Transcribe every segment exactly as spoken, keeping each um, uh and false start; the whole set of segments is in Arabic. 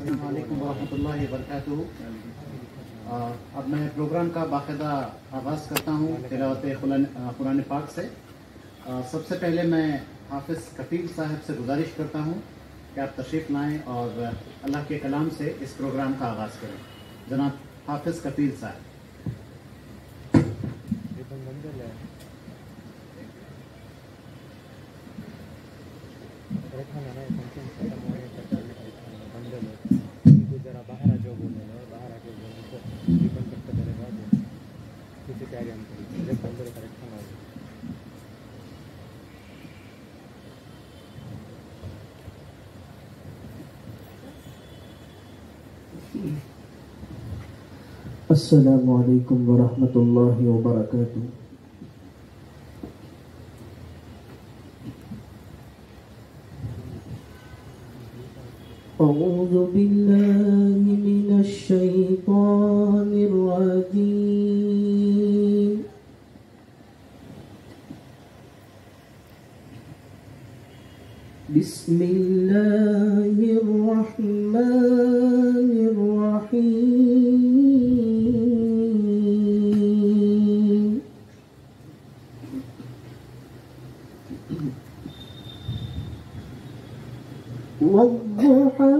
अस्सलामु अलैकुम वरहमतुल्लाहि वबरकातुहू। अब मैं प्रोग्राम का बाकायदा आगाज़ करता हूँ तिलावत कुरान पाक से। आ, सबसे पहले मैं हाफिज़ कफ़ील साहब से गुजारिश करता हूँ कि आप तशरीफ़ लाएँ और अल्लाह के कलाम से इस प्रोग्राम का आगाज़ करें। जनाब हाफिज़ कफ़ील साहब। Assalamu alaikum warahmatullahi wabarakatuh. A'udzu billahi minasy syaithanir rajim. Bismillahirrahmanirrahim. Wadduha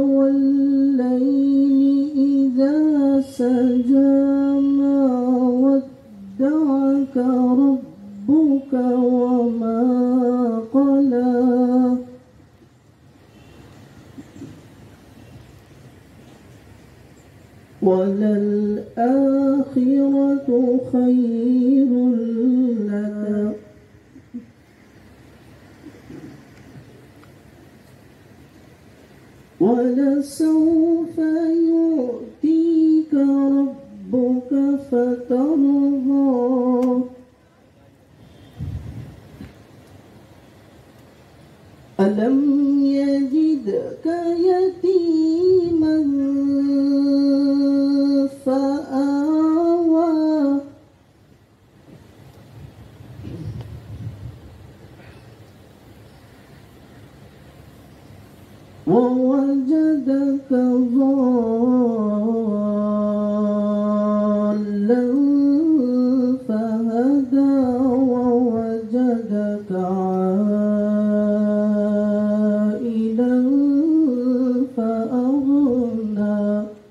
wal-layli idza saja ma wadda'aka rabbuka wa ma qala. وَلَلْآخِرَةُ خَيْرٌ لَكَ وَلَسَوْفَ يُؤْتِيكَ رَبُّكَ فَتَرْضَى أَلَمْ يَجِدْكَ يَتِيمًا فَآوَى وَوَجَدَكَ ضَالًّا فَهَدَى وَوَجَدَكَ عَائِلًا فَأَغْنَى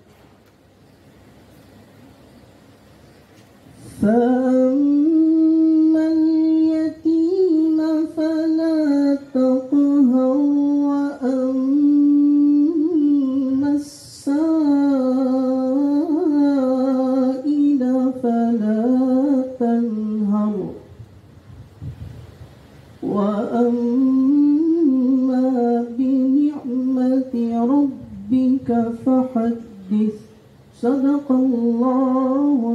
فَأَمَّا الْيَتِيمَ فَلَا تَقْهَرْ وَأَمَّا السَّائِلَ فَلَا تَنْهَرْ وَأَمَّا بِنِعْمَةِ رَبِّكَ فَحَدِّثْ. صدق الله